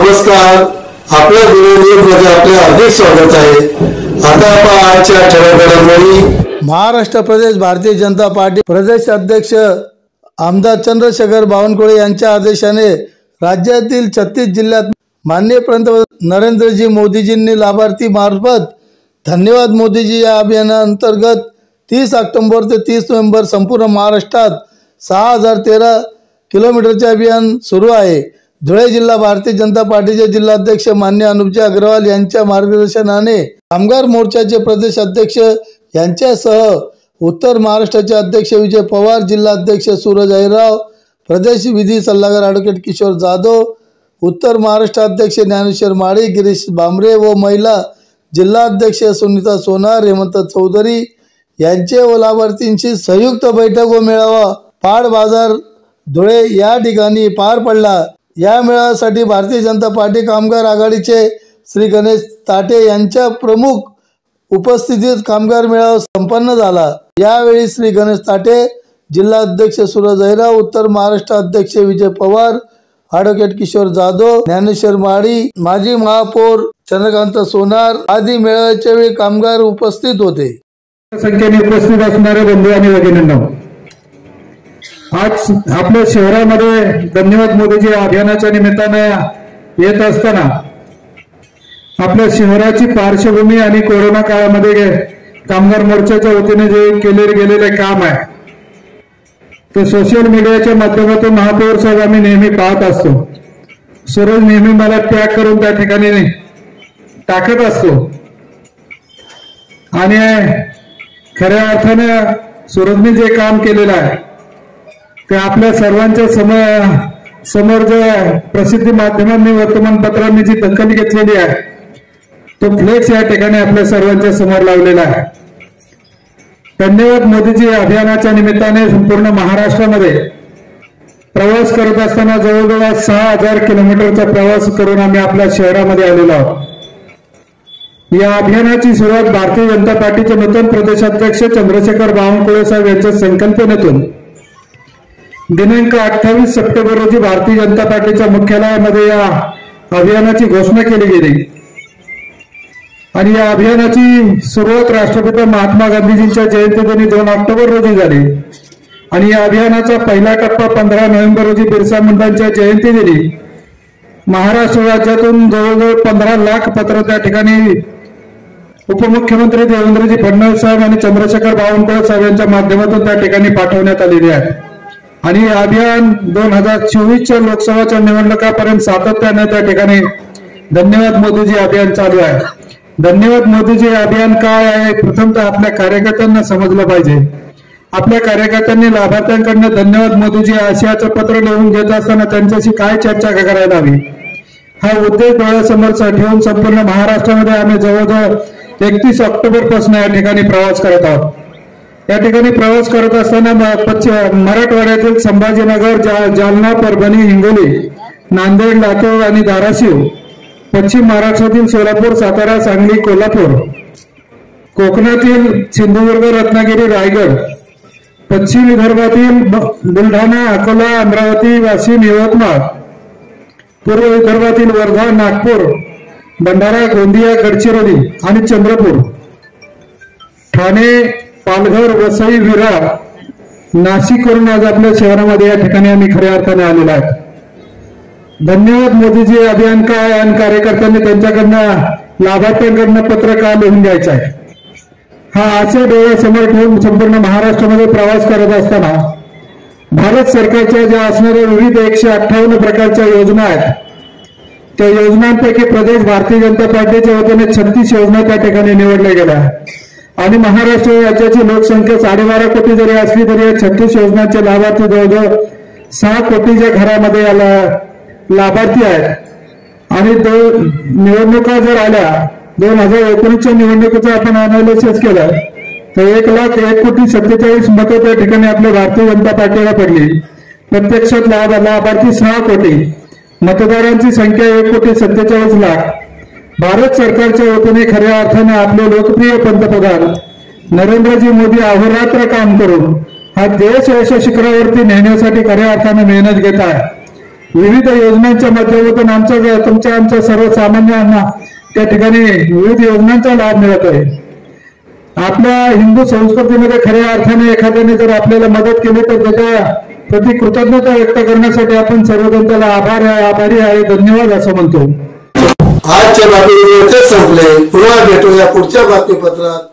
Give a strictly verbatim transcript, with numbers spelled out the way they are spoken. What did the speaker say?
नमस्कार, आपल्या न्यूजमध्ये आपले हार्दिक स्वागत आहे। आता आपण आजच्या ठळक घडामोडी। महाराष्ट्र प्रदेश भारतीय जनता पार्टी प्रदेश अध्यक्ष आमदार चंद्रशेखर बावनकुळे यांच्या आदेशाने राज्यातील छत्तीस जिल्ह्यात माननीय पंतप्रधान नरेंद्रजी मोदीजींनी लाभार्थी मार्फत धन्यवाद मोदीजी या अभियानाअंतर्गत तीस ऑक्टोबर ते तीस नोव्हेंबर संपूर्ण महाराष्ट्रात सहा हजार तेरा किलोमीटरचे अभियान सुरू आहे। धुळे जिल्हा भारतीय जनता पार्टीचे जिल्हाध्यक्ष मान्य अनुपजी अग्रवाल यांच्या मार्गदर्शनाने कामगार मोर्चाचे प्रदेश अध्यक्ष यांच्यासह उत्तर महाराष्ट्राचे अध्यक्ष विजय पवार, जिल्हाध्यक्ष सूरज अहिरराव, प्रदेश विधी सल्लागार ॲडव्होकेट किशोर जाधव, उत्तर महाराष्ट्र अध्यक्ष ज्ञानेश्वर माळी, गिरीश बांबरे व महिला जिल्हाध्यक्ष सुनीता सोनार, हेमंत चौधरी यांचे व लाभार्थींची संयुक्त बैठक व मेळावा पाड बाजार धुळे या ठिकाणी पार पडला। या मेळाव्यासाठी भारतीय जनता पार्टी कामगार आघाडीचे श्री गणेश ताटे यांच्या प्रमुख उपस्थितीत कामगार मेळावा संपन्न झाला। यावेळी श्री गणेश ताटे, जिल्हाध्यक्ष सूरज अहिरराव, उत्तर महाराष्ट्र अध्यक्ष विजय पवार, ॲडव्होकेट किशोर जाधव, ज्ञानेश्वर माळी, माजी महापौर चंद्रकांत सोनार आदी मेळाव्याच्या वेळी कामगार उपस्थित होते। संख्येने उपस्थित असणारे बंधू आणि भगिनींनो, आज आपल्या शहरामध्ये धन्यवाद मोदीजी अभियानाच्या निमित्ताने येत असताना आपल्या शहराची पार्श्वभूमी आणि कोरोना काळामध्ये कामगार मोर्चाच्या वतीने जे केले गेलेले काम आहे ते सोशल मीडियाच्या माध्यमातून महापौर साहेब आम्ही नेहमी पाहत असतो। सूरज नेहमी मला टॅग करून त्या ठिकाणी टाकत असतो आणि खऱ्या अर्थाने सूरजने जे काम केलेलं आहे ते आपल्या सर्वांच्या समोर समोर जे प्रसिद्धी माध्यमांनी वर्तमानपत्रांनी जी दखल घेतलेली आहे तो फ्लेक्स या ठिकाणी आपल्या सर्वांच्या समोर लावलेला आहे। धन्यवाद मोदीजी अभियानाच्या निमित्ताने संपूर्ण महाराष्ट्रामध्ये प्रवास करत असताना जवळजवळ सहा हजार किलोमीटरचा प्रवास करून आम्ही आपल्या शहरामध्ये आलेलो आहोत। या अभियानाची सुरुवात भारतीय जनता पार्टीचे नूतन प्रदेशाध्यक्ष चंद्रशेखर बावनकुळे साहेब यांच्या संकल्पनेतून दिनांक अठ्ठावीस सप्टेंबर रोजी भारतीय जनता पार्टीच्या मुख्यालयामध्ये या अभियानाची घोषणा केली गेली आणि या अभियानाची सुरुवात राष्ट्रपिता महात्मा गांधीजींच्या जयंतीदिनी दोन ऑक्टोबर रोजी झाली आणि या अभियानाचा पहिला टप्पा पंधरा नोव्हेंबर रोजी बिरसा मुंडांच्या जयंतीदिनी महाराष्ट्र राज्यातून जवळजवळ पंधरा लाख पत्र त्या ठिकाणी उपमुख्यमंत्री देवेंद्रजी फडणवीस साहेब आणि चंद्रशेखर बावनकुळे साहेब यांच्या माध्यमातून त्या ठिकाणी पाठवण्यात आलेली आहे आणि हे अभियान दोन हजार चोवीसच्या लोकसभाच्या निवडणुकापर्यंत सातत्याने त्या ठिकाणी धन्यवाद मोदीजी अभियान चालू आहे। धन्यवाद मोदीजी अभियान काय आहे प्रथमतः आपल्या कार्यकर्त्यांना समजलं पाहिजे। आपल्या कार्यकर्त्यांनी लाभार्थ्यांकडनं धन्यवाद मोदीजी आशयाचं पत्र लिहून घेत असताना त्यांच्याशी काय चर्चा करायला हवी हा उद्देश डोळ्यासमोर ठेवून संपूर्ण महाराष्ट्रामध्ये आम्ही जवळजवळ एकतीस ऑक्टोबर पासून या ठिकाणी प्रवास करत आहोत। या ठिकाणी प्रवास करत असताना मराठवाड्यातील संभाजीनगर, जालना, परभणी, हिंगोली, नांदेड, लातूर आणि धाराशिव, पश्चिम महाराष्ट्रातील सोलापूर, सातारा, सांगली, कोल्हापूर, कोकणातील सिंधुदुर्ग, रत्नागिरी, रायगड, पश्चिम विदर्भातील बुलढाणा, अकोला, अमरावती, वाशिम, यवतमाळ, पूर्व विदर्भातील वर्धा, नागपूर, भंडारा, गोंदिया, गडचिरोली आणि चंद्रपूर, ठाणे, पालघर, वसई, विरार, नाशिक करून आज आपल्या शहरामध्ये या ठिकाणी आम्ही खऱ्या अर्थाने आलेलो आहे। धन्यवाद मोदीजी अभियान काय आणि कार्यकर्त्यांनी त्यांच्याकडनं लाभार्थ्यांकडनं पत्र का लिहून घ्यायचं आहे हा आशय डोळ्यासमोर ठेवून संपूर्ण महाराष्ट्रामध्ये प्रवास करत असताना भारत सरकारच्या ज्या असणाऱ्या विविध एकशे अठ्ठावन्न प्रकारच्या योजना आहेत त्या योजनांपैकी प्रदेश भारतीय जनता पार्टीच्या वतीने छत्तीस योजना त्या ठिकाणी निवडल्या गेल्या आणि महाराष्ट्र राज्याची लोकसंख्या साडेबारा कोटी जरी असली तरी या छत्तीस योजनांचे लाभार्थी जवळजवळ सहा कोटीच्या घरामध्ये याला लाभार्थी आहेत आणि दोन निवडणुका जर आल्या दोन हजार एकोणीसच्या निवडणुकीचं आपण अनालिसिस केलं तर एक लाख एक कोटी सत्तेचाळीस मतं त्या ठिकाणी आपल्या भारतीय जनता पार्टीला पडली। प्रत्यक्षात लाभ लाभार्थी सहा कोटी, मतदारांची संख्या एक कोटी सत्तेचाळीस लाख। भारत सरकारच्या वतीने खऱ्या अर्थाने आपले लोकप्रिय पंतप्रधान नरेंद्रजी मोदी अहोरात्र काम करून हा देश यश शिखरावरती नेण्यासाठी खऱ्या अर्थाने मेहनत घेत आहे। विविध योजनांच्या माध्यमातून आमच्या तुमच्या आमच्या सर्वसामान्यांना त्या ठिकाणी विविध योजनांचा लाभ मिळत आहे. आपल्या हिंदू संस्कृतीमध्ये खऱ्या अर्थाने एखाद्याने जर आपल्याला मदत केली तर त्याच्या प्रति कृतज्ञता व्यक्त करण्यासाठी आपण सर्वजण त्याला आभार आभारी आहे, धन्यवाद असं म्हणतो. आजच्या बातमीपत्र संपले. पुन्हा भेटूया पुढच्या बातमीपत्रात.